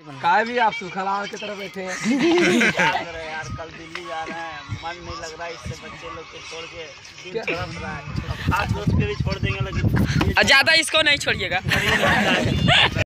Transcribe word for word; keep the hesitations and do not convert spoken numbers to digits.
काय भी आप सुखलाल की तरफ बैठे हैं। क्या करें यार, कल दिल्ली जा रहे हैं, मन नहीं लग रहा है इससे बच्चे लोग को छोड़ के, दिल तड़प रहा है। अब खास दोस्त के भी छोड़ देंगे लेकिन ज्यादा इसको नहीं छोड़िएगा।